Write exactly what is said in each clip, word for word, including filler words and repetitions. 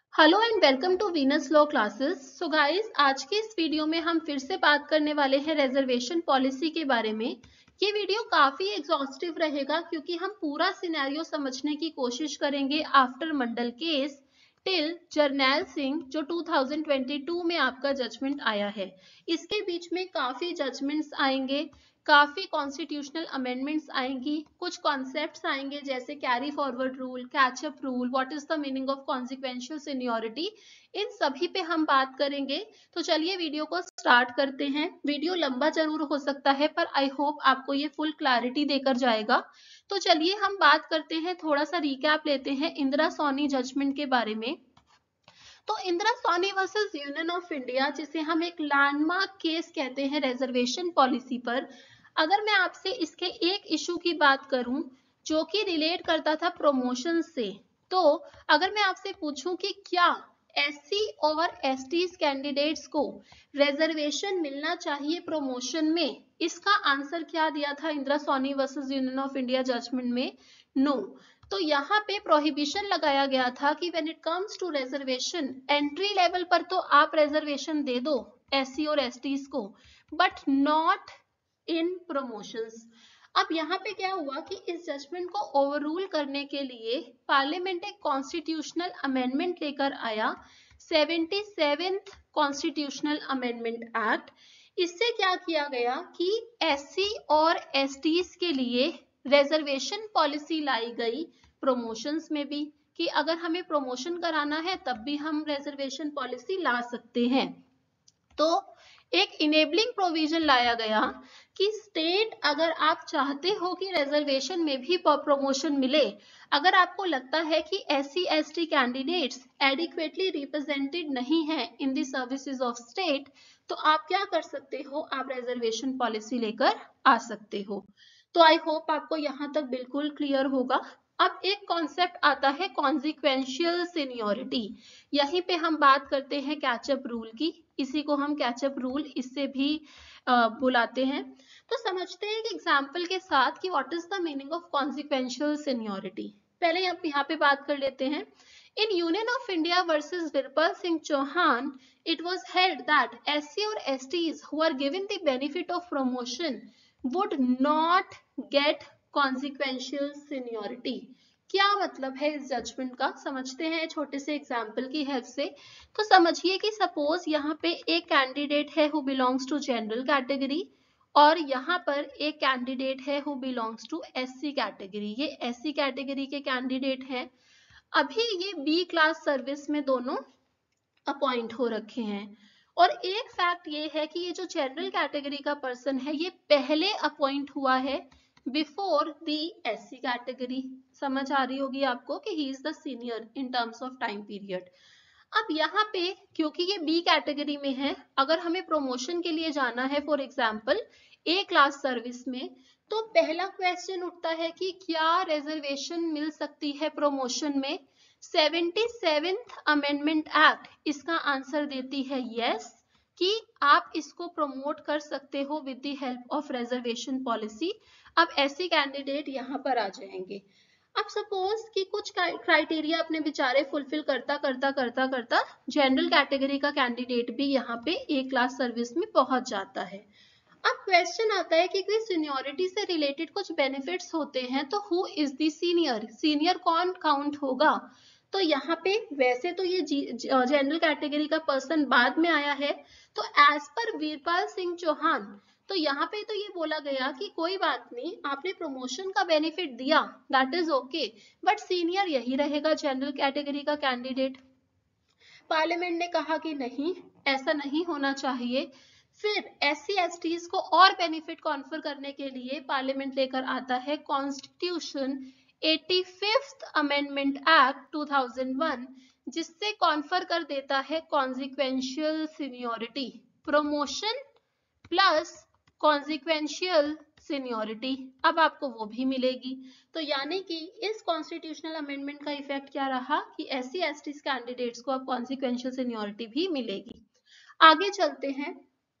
Hello and welcome to Venus law classes. So guys, आज के इस वीडियो में हम फिर से बात करने वाले हैं रिजर्वेशन पॉलिसी के बारे में। ये वीडियो काफी एग्जॉस्टिव रहेगा क्योंकि हम पूरा सिनेरियो समझने की कोशिश करेंगे after Mandal case till Jarnail Singh जो टू थाउजेंड ट्वेंटी टू में आपका जजमेंट आया है। इसके बीच में काफी जजमेंट्स आएंगे, काफी कॉन्स्टिट्यूशनल अमेंडमेंट्स आएंगी, कुछ कॉन्सेप्ट्स आएंगे जैसे carry forward rule, catch up rule, what is the meaning of consequential seniority, इन सभी पे हम बात करेंगे। तो चलिए वीडियो को स्टार्ट करते हैं। वीडियो लंबा जरूर हो सकता है पर आई होप आपको ये फुल क्लैरिटी देकर जाएगा। तो चलिए हम बात करते हैं, थोड़ा सा रिकैप लेते हैं इंदिरा सोनी जजमेंट के बारे में। तो Indira Soni versus union of India, जिसे हम एक लैंडमार्क केस कहते हैं रिजर्वेशन पॉलिसी पर, अगर मैं आपसे इसके एक इशू की बात करूं जो कि रिलेट करता था प्रमोशन से, तो अगर मैं आपसे पूछूं कि क्या एससी और एसटी कैंडिडेट्स को रिजर्वेशन मिलना चाहिए प्रमोशन में, इसका आंसर क्या दिया था Indira Soni versus union of India judgment में? नो। तो यहाँ पे प्रोहिबिशन लगाया गया था कि when it comes to reservation, entry level पर तो आप रिजर्वेशन दे दो एससी और एसटीज को, बट नॉट इन प्रमोशंस। अब यहाँ पे क्या हुआ कि इस जजमेंट को ओवररूल करने के लिए पार्लियामेंट एक कॉन्स्टिट्यूशनल अमेंडमेंट लेकर आया, seventy seventh constitutional amendment act. इससे क्या किया गया कि एससी और एसटीज के लिए रिजर्वेशन पॉलिसी लाई गई प्रमोशंस में भी, कि अगर हमें प्रमोशन कराना है तब भी हम रिजर्वेशन पॉलिसी ला सकते हैं। तो एक इनेबलिंग प्रोविजन लाया गया कि स्टेट, अगर आप चाहते हो कि रिजर्वेशन में भी प्रमोशन मिले, अगर आपको लगता है कि SC ST candidates adequately represented नहीं है in the services of state, तो आप क्या कर सकते हो, आप रिजर्वेशन पॉलिसी लेकर आ सकते हो। तो आई होप आपको यहाँ तक बिल्कुल क्लियर होगा। अब एक कॉन्सेप्ट आता है कॉन्सिक्वेंशियल सीनियरिटी। यहीं पे हम बात करते हैं कैचअप रूल की, इसी को हम कैचअप रूल इससे भी आ, बुलाते हैं। तो समझते हैं कि एग्जाम्पल के साथ कि what is the meaning of consequential seniority. पहले हम यहाँ पे बात कर लेते हैं। In Union of India versus Veerpal Singh Chauhan, it was held that S C or S Ts who are given the benefit of promotion would not get consequential seniority। क्या मतलब है इस जजमेंट का, समझते हैं छोटे से एग्जाम्पल की हेल्प से। तो समझिए कि सपोज यहाँ पे एक कैंडिडेट है who belongs to general category, और यहाँ पर एक कैंडिडेट है who belongs to SC category. ये एससी कैटेगरी के कैंडिडेट हैं। अभी ये बी क्लास सर्विस में दोनों अपॉइंट हो रखे हैं, और एक फैक्ट ये है कि ये जो जनरल कैटेगरी का पर्सन है ये पहले अपॉइंट हुआ है बिफोर दी एससी कैटेगरी। समझ आ रही होगी आपको कि he is the senior in terms of time period. अब यहाँ पे क्योंकि ये बी कैटेगरी में है, अगर हमें प्रमोशन के लिए जाना है for example A class service में, तो पहला क्वेश्चन उठता है कि क्या रिजर्वेशन मिल सकती है प्रमोशन में। सेवेंटी सेवेंथ अमेंडमेंट एक्ट इसका आंसर देती है यस, कि आप इसको प्रमोट कर सकते हो with the help of reservation policy. अब ऐसे कैंडिडेट यहाँ पर आ जाएंगे। अब सपोज कि कुछ क्राइटेरिया अपने बेचारे फुलफिल करता करता करता करता जनरल कैटेगरी का कैंडिडेट भी यहाँ पे ए क्लास सर्विस में पहुंच जाता है। अब क्वेश्चन आता है कि कोई सीनियरिटी से रिलेटेड कुछ बेनिफिट्स होते हैं, तो who is the senior, senior कौन काउंट होगा। तो यहाँ पे वैसे तो ये जनरल कैटेगरी का पर्सन बाद में आया है, तो एज पर वीरपाल सिंह चौहान, तो यहाँ पे तो ये बोला गया कि कोई बात नहीं, आपने प्रमोशन का बेनिफिट दिया, that is okay, but senior यही रहेगा जनरल कैटेगरी का कैंडिडेट। पार्लियामेंट ने कहा कि नहीं, ऐसा नहीं होना चाहिए। फिर एससी एसटीज को और बेनिफिट कॉन्फर करने के लिए पार्लियामेंट लेकर आता है constitution eighty fifth amendment act two thousand one, जिससे कॉन्फर कर देता है consequential seniority, promotion plus consequential seniority. अब आपको वो भी मिलेगी। तो यानी कि इस कॉन्स्टिट्यूशनल अमेंडमेंट का इफेक्ट क्या रहा कि एससी एसटी कैंडिडेट्स को अब कॉन्सिक्वेंशियल सीनियरिटी भी मिलेगी। आगे चलते हैं।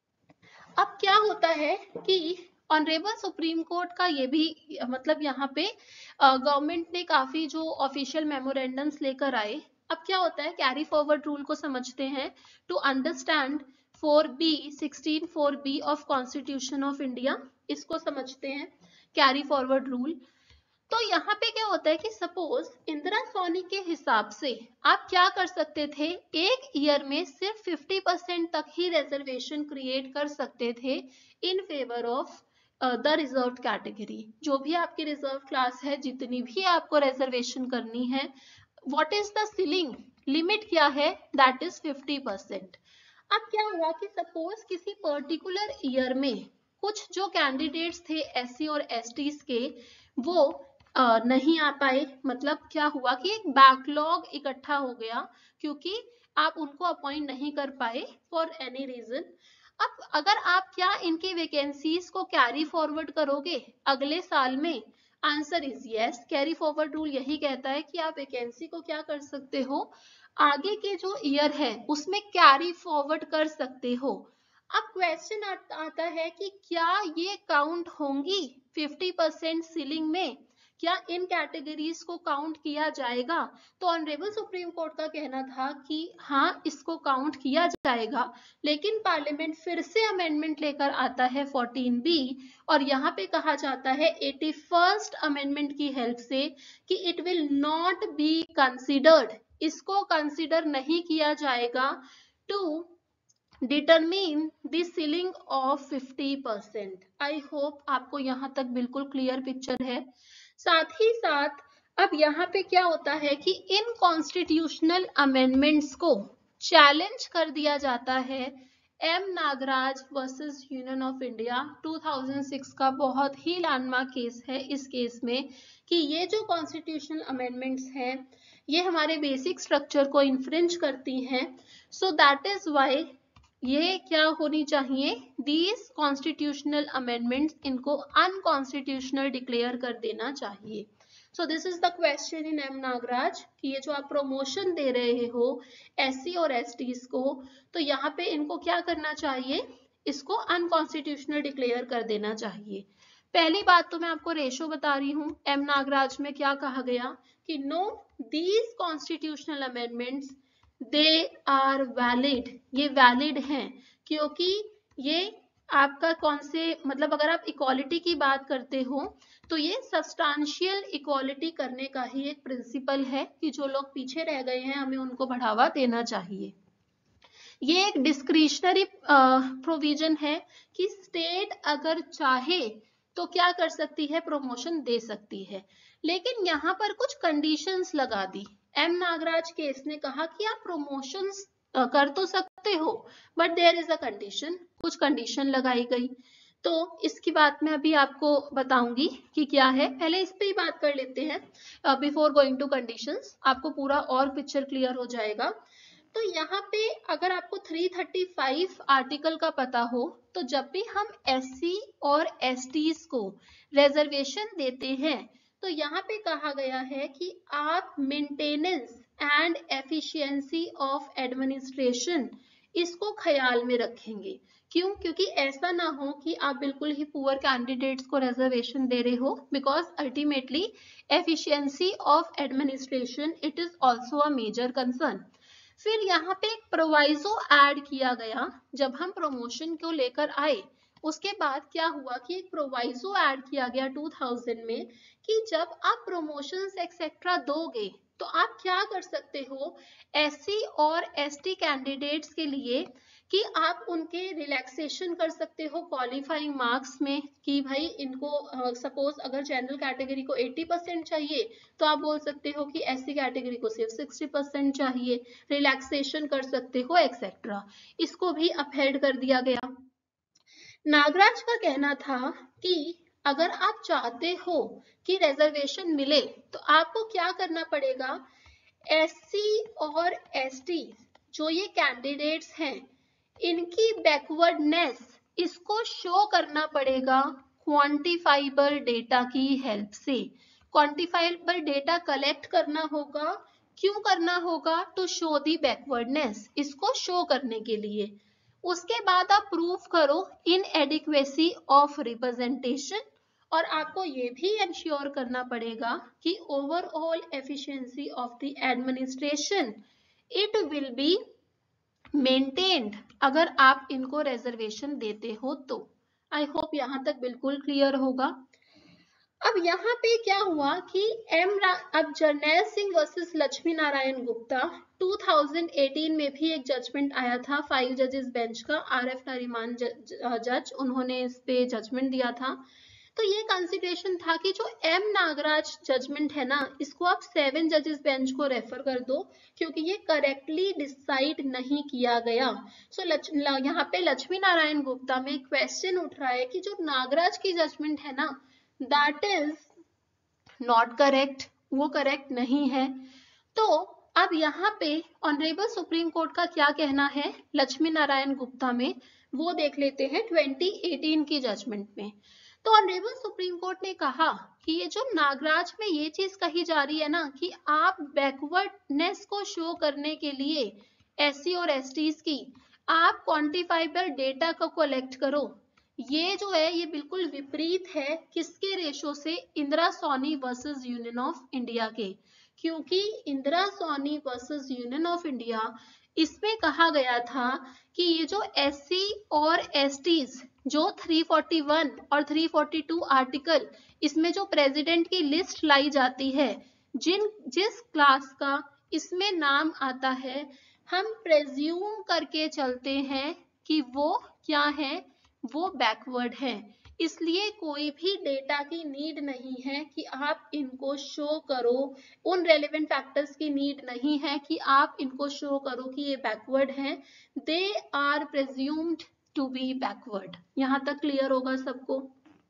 अब क्या होता है कि ऑनरेबल सुप्रीम कोर्ट का ये भी मतलब यहाँ पे गवर्नमेंट ने काफी जो ऑफिशियल मेमोरेंडम्स लेकर आए, अब क्या होता है, कैरी फॉरवर्ड रूल को समझते हैं। To understand four B sixteen four B of constitution of India, इसको समझते हैं कैरी फॉरवर्ड रूल। तो यहाँ पे क्या होता है कि सपोज इंदिरा सोनी के हिसाब से आप क्या कर सकते थे, एक ईयर में सिर्फ फिफ्टी परसेंट तक ही रिजर्वेशन क्रिएट कर सकते थे in favour of the reserve category. जो भी आपकी रिजर्व क्लास है, जितनी भी आपको रिजर्वेशन करनी है, what is the ceiling, limit क्या है, दैट इज फिफ्टी परसेंट। अब क्या हुआ कि सपोज किसी पर्टिकुलर ईयर में कुछ जो कैंडिडेट्स थे एससी और एसटीज के, वो Uh, नहीं आ पाए, मतलब क्या हुआ कि एक बैकलॉग इकट्ठा हो गया क्योंकि आप उनको अपॉइंट नहीं कर पाए फॉर एनी रीजन। अब अगर आप क्या इनकी वैकेंसीज को कैरी फॉरवर्ड करोगे अगले साल में, answer is yes. Carry forward rule यही कहता है कि आप वैकेंसी को क्या कर सकते हो, आगे के जो ईयर है उसमें कैरी फॉरवर्ड कर सकते हो। अब क्वेश्चन आता है कि क्या ये काउंट होंगी फिफ्टी परसेंट सीलिंग में, क्या इन कैटेगरीज को काउंट किया जाएगा? तो ऑनरेबल सुप्रीम कोर्ट का कहना था कि हाँ, इसको काउंट किया जाएगा, लेकिन पार्लियामेंट फिर से अमेंडमेंट लेकर आता है फोर्टीन बी, और यहाँ पे कहा जाता है एटी फर्स्ट अमेंडमेंट की हेल्प से कि it will not be considered, इसको कंसिडर नहीं किया जाएगा to determine the ceiling of fifty percent. I hope आपको यहाँ तक बिल्कुल क्लियर पिक्चर है। साथ ही साथ अब यहाँ पे क्या होता है कि इन कॉन्स्टिट्यूशनल अमेंडमेंट्स को चैलेंज कर दिया जाता है। M Nagaraj versus union of India two thousand six का बहुत ही लैंडमार्क केस है इस केस में, कि ये जो कॉन्स्टिट्यूशनल अमेंडमेंट्स हैं ये हमारे बेसिक स्ट्रक्चर को इन्फ्रिंज करती हैं। सो दैट इज व्हाई ये क्या होनी चाहिए, दीज कॉन्स्टिट्यूशनल अमेंडमेंट्स, इनको अनकॉन्स्टिट्यूशनल डिक्लेयर कर देना चाहिए। So this is the question in M Nagaraj कि ये जो आप प्रमोशन दे रहे हो एससी और एसटीज को, तो यहाँ पे इनको क्या करना चाहिए, इसको अनकॉन्स्टिट्यूशनल डिक्लेयर कर देना चाहिए। पहली बात तो मैं आपको रेशो बता रही हूँ, एम नागराज में क्या कहा गया कि no, these constitutional amendments they are valid, ये वैलिड हैं क्योंकि ये आपका कौन से, मतलब अगर आप इक्वालिटी की बात करते हो तो ये सब्सटेंशियल इक्वालिटी करने का ही एक प्रिंसिपल है कि जो लोग पीछे रह गए हैं हमें उनको बढ़ावा देना चाहिए। ये एक डिस्क्रिशनरी प्रोविजन है कि स्टेट अगर चाहे तो क्या कर सकती है, प्रमोशन दे सकती है, लेकिन यहाँ पर कुछ कंडीशंस लगा दी। एम नागराज केस ने कहा कि आप प्रमोशंस कर तो सकते हो but there is a condition, कुछ कंडीशन लगाई गई। तो इसकी बात मैं अभी आपको बताऊंगी कि क्या है, पहले इस पे ही बात कर लेते हैं बिफोर गोइंग टू कंडीशंस, आपको पूरा और पिक्चर क्लियर हो जाएगा। तो यहाँ पे अगर आपको थ्री थर्टी फाइव आर्टिकल का पता हो, तो जब भी हम एससी और एसटीज को रिजर्वेशन देते हैं तो यहाँ पे कहा गया है कि आप maintenance and efficiency of administration इसको ख्याल में रखेंगे। क्यों? क्योंकि ऐसा ना हो कि आप बिल्कुल ही पुअर कैंडिडेट्स को रिजर्वेशन दे रहे हो, because ultimately efficiency of administration it is also a major concern. फिर यहाँ पे एक प्रोवाइजो ऐड किया गया, जब हम प्रमोशन को लेकर आए उसके बाद क्या हुआ कि एक प्रोवाइजो ऐड किया गया टू थाउजेंड में कि जब आप प्रमोशंस एक्सेट्रा दोगे तो आप क्या कर सकते हो एससी और एसटी कैंडिडेट्स के लिए कि आप उनके रिलैक्सेशन कर सकते हो क्वालिफाइंग मार्क्स में, कि भाई इनको सपोज uh, अगर जनरल कैटेगरी को अस्सी परसेंट चाहिए तो आप बोल सकते हो कि एससी कैटेगरी को सिर्फ साठ परसेंट चाहिए, रिलैक्सेशन कर सकते हो एक्सेट्रा। इसको भी अपहेल्ड कर दिया गया। नागराज का कहना था कि अगर आप चाहते हो कि रिजर्वेशन मिले तो आपको क्या करना पड़ेगा, एससी और एसटी जो ये कैंडिडेट्स हैं इनकी बैकवर्डनेस इसको शो करना पड़ेगा क्वांटिफाइबल डेटा की हेल्प से। क्वांटिफाइबल डेटा कलेक्ट करना होगा, क्यों करना होगा, टू शो दी बैकवर्डनेस, इसको शो करने के लिए। उसके बाद आप प्रूफ करो इनएडिक्वेसी ऑफ रिप्रेजेंटेशन और आपको ये भी इंश्योर करना पड़ेगा कि overall efficiency of the administration it will be maintained अगर आप इनको रिजर्वेशन देते हो तो। आई होप यहाँ तक बिल्कुल क्लियर होगा। अब यहाँ पे क्या हुआ कि एम अब जर्नैल सिंह वर्सेस लक्ष्मी नारायण गुप्ता दो हज़ार अठारह में भी एक जजमेंट आया था फाइव जजेस बेंच का, आर एफ नरीमान जज, उन्होंने इस पे जजमेंट दिया था। तो ये कंसिडरेशन था कि जो एम नागराज जजमेंट है ना, इसको आप सेवन जजेस बेंच को रेफर कर दो क्योंकि ये करेक्टली डिसाइड नहीं किया गया। सो so, यहाँ पे लक्ष्मी नारायण गुप्ता में क्वेश्चन उठ रहा है कि जो नागराज की जजमेंट है ना, दैट इज नॉट करेक्ट, वो करेक्ट नहीं है। तो अब यहाँ पे ऑनरेबल सुप्रीम कोर्ट का क्या कहना है लक्ष्मी नारायण गुप्ता में, वो देख लेते हैं दो हज़ार अठारह की जजमेंट में। तो ऑनरेबल सुप्रीम कोर्ट ने कहा कि ये जो नागराज में ये चीज कही जा रही है ना कि आप बैकवर्डनेस को शो करने के लिए एससी और एसटीज की आप क्वांटिफाइबल डेटा को कलेक्ट करो, ये जो है ये बिल्कुल विपरीत है किसके रेशो से, Indira Soni versus union of India के। क्योंकि Indira Soni versus union of India इसमें कहा गया था कि ये जो एससी और एसटीज जो तीन सौ इकतालीस और तीन सौ बयालीस आर्टिकल इसमें जो प्रेसिडेंट की लिस्ट लाई जाती है, जिन जिस क्लास का इसमें नाम आता है, हम प्रेज्यूम करके चलते हैं कि वो क्या है, वो बैकवर्ड है। इसलिए कोई भी डेटा की नीड नहीं है कि आप इनको शो करो, उन रेलेवेंट फैक्टर्स की नीड नहीं है कि आप इनको शो करो कि ये बैकवर्ड हैं। They are presumed to be backward. यहाँ तक क्लियर होगा सबको।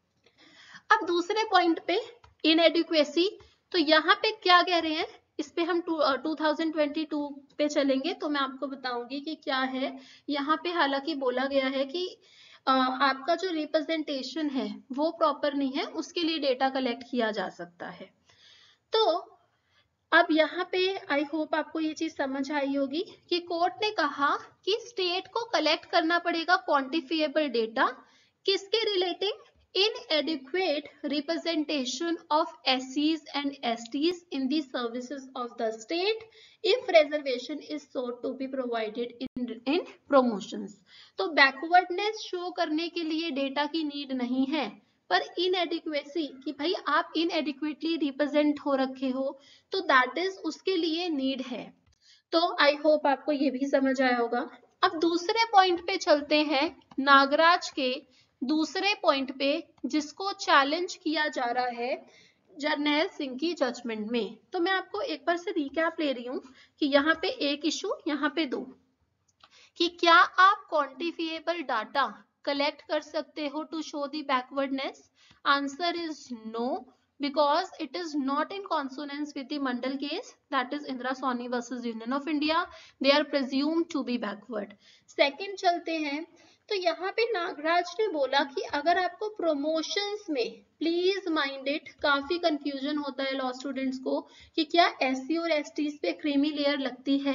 अब दूसरे पॉइंट पे इनएडिक्वेसी, तो यहाँ पे क्या कह रहे हैं, इस पे हम टू थाउजेंड ट्वेंटी टू पे चलेंगे तो मैं आपको बताऊंगी कि क्या है। यहाँ पे हालांकि बोला गया है कि Uh, आपका जो रिप्रेजेंटेशन है वो प्रॉपर नहीं है, उसके लिए डेटा कलेक्ट किया जा सकता है। तो अब यहाँ पे आई होप आपको ये चीज समझ आई होगी कि कोर्ट ने कहा कि स्टेट को कलेक्ट करना पड़ेगा क्वांटिफिएबल डेटा, किसके relating, inadequate representation of S Cs and S Ts in the services of the state if reservation is sought to be provided in in promotions। तो बैकवर्डनेस शो करने के लिए data की need नहीं है, पर inadequacy कि भाई आप इनएडिक्वेटली रिप्रेजेंट हो रखे हो तो दैट इज उसके लिए नीड है। तो आई होप आपको ये भी समझ आया होगा। अब दूसरे पॉइंट पे चलते हैं, नागराज के दूसरे पॉइंट पे जिसको चैलेंज किया जा रहा है जर्नैल सिंह की जजमेंट में। तो मैं आपको एक बार से रिकैप ले रही हूँ कि यहाँ पे एक इशू, यहाँ पे दो, कि क्या आप क्वांटिफिएबल डाटा कलेक्ट कर सकते हो to show the backwardness. Answer is no, because it is not in consonance with the Mandal case, that is Indira Sawhney versus Union of India, they are presumed to be backward। Second चलते हैं, तो यहाँ पे नागराज ने बोला कि अगर आपको प्रोमोशंस में, प्लीज माइंड इट, काफी कंफ्यूजन होता है लॉ स्टूडेंट्स को कि क्या एससी और एसटीज पे क्रीमी लेयर लगती है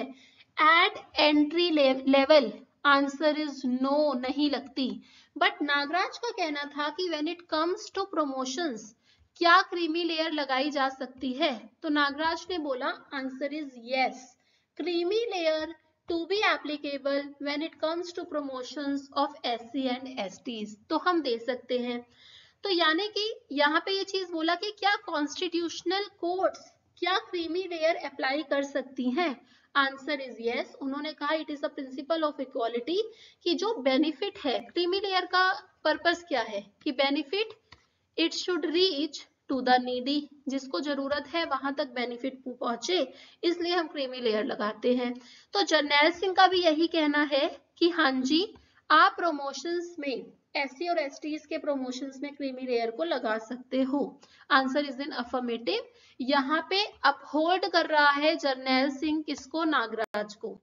at entry level. Answer is no, नहीं लगती। बट नागराज का कहना था कि when it comes to promotions क्या क्रीमी लेयर लगाई जा सकती है, तो नागराज ने बोला answer is yes, creamy layer to be applicable when it comes to promotions of SC and STs, तो हम दे सकते हैं। तो यानी कि यहाँ पे ये चीज बोला कि क्या कॉन्स्टिट्यूशनल कोर्ट्स क्या क्रीमी लेयर अप्लाई कर सकती हैं। Answer is yes. उन्होंने कहा it is a principle of equality कि जो बेनिफिट है, क्रीमी लेयर का पर्पस क्या है कि benefit it should reach to the needy, जिसको जरूरत है वहां तक बेनिफिट पहुंचे, इसलिए हम क्रीमी लेयर लगाते हैं। तो जर्नैल सिंह का भी यही कहना है कि हाँ जी, आप प्रमोशंस में, एससी और एसटीज के प्रमोशंस में क्रीमी लेयर को लगा सकते हो। Answer is in affirmative. यहाँ पे अपहोल्ड कर रहा है जर्नैल सिंह किसको, नागराज को।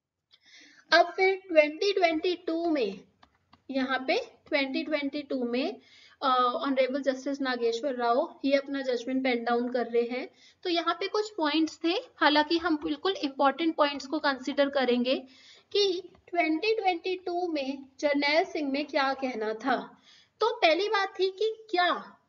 अब फिर ट्वेंटी ट्वेंटी टू में, यहाँ पे ट्वेंटी ट्वेंटी टू में ऑनरेबल जस्टिस नागेश्वर राव ये अपना जजमेंट पेन डाउन कर रहे हैं। तो यहाँ पे कुछ पॉइंट्स थे, हालांकि हम बिल्कुल इंपॉर्टेंट पॉइंट्स को कंसीडर करेंगे कि ट्वेंटी ट्वेंटी टू में जर्नैल सिंह में क्या कहना था। तो पहली बात थी कि क्या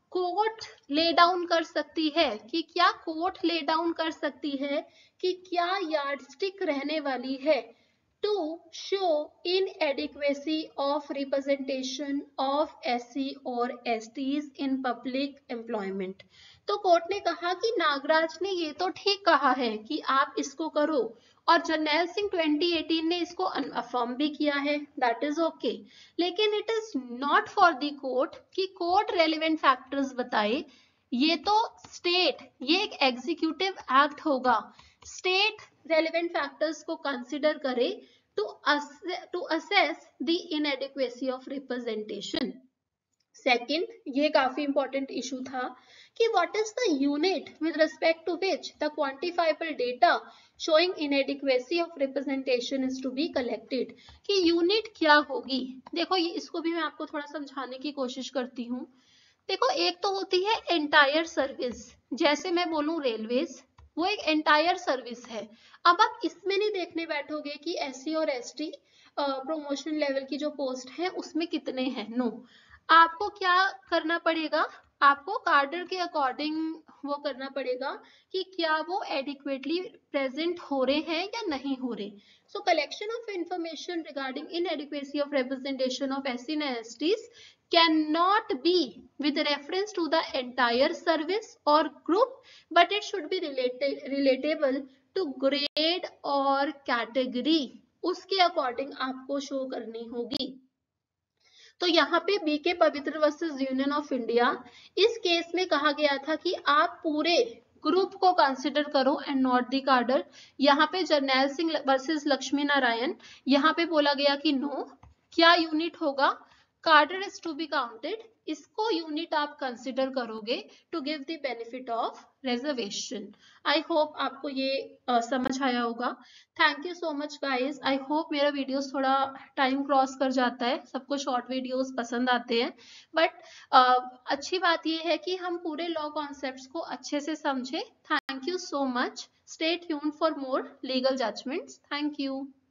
कोर्ट ले डाउन कर सकती है, कि क्या कोर्ट ले डाउन कर सकती है कि क्या यार्डस्टिक रहने वाली है to show inadequacy of representation of S C और S Ts in public employment. तो कोर्ट ने कहा कि नागराज ने ये तो ठीक कहा है कि आप इसको करो, और जर्नैल सिंह ट्वेंटी एटीन ने इसको अफर्म भी किया है, दैट इज ओके, लेकिन it is not for the court कि कोर्ट रेलिवेंट फैक्टर्स बताए। ये तो स्टेट, ये एक एग्जीक्यूटिव एक्ट होगा, स्टेट रेलिवेंट फैक्टर्स को कंसिडर करे to to assess the inadequacy of representation. Second, ये काफी इंपॉर्टेंट इशू था कि what is the unit with respect to which the quantifiable data showing inadequacy of representation is to be collected, कि unit क्या होगी। देखो ये इसको भी मैं आपको थोड़ा समझाने की कोशिश करती हूँ। देखो एक तो होती है एंटायर सर्विस, जैसे मैं बोलूं रेलवेज, वो एक एंटायर सर्विस है। अब आप इसमें नहीं देखने बैठोगे कि एससी और एसटी प्रमोशन लेवल की जो पोस्ट है उसमें कितने हैं, नो। आपको क्या करना पड़ेगा, आपको कार्डर के अकॉर्डिंग वो करना पड़ेगा कि क्या वो एडिक्वेटली प्रेजेंट हो रहे हैं या नहीं हो रहे। So collection of information regarding inadequacy of representation of S C and S Ts cannot be with reference to the entire service or group, but it should be related, relatable to grade or category, उसके according आपको show करनी होगी। तो यहाँ पे B K Pavitra versus union of India, इस case में कहा गया था कि आप पूरे ग्रुप को कंसिडर करो एंड नॉट दी कार्डर। यहाँ पे जर्नैल सिंह वर्सेस लक्ष्मी नारायण, यहाँ पे बोला गया कि नो, क्या यूनिट होगा, cadre is to be counted, इसको यूनिट आप कंसिडर करोगे to give the benefit of reservation. I hope आपको ये uh, समझ आया होगा। Thank you so much guys. I hope मेरा वीडियोस थोड़ा टाइम क्रॉस कर जाता है, सबको शॉर्ट वीडियोस पसंद आते हैं, बट uh, अच्छी बात ये है कि हम पूरे लॉ कॉन्सेप्ट्स को अच्छे से समझे। Thank you so much. Stay tuned for more legal judgments. Thank you.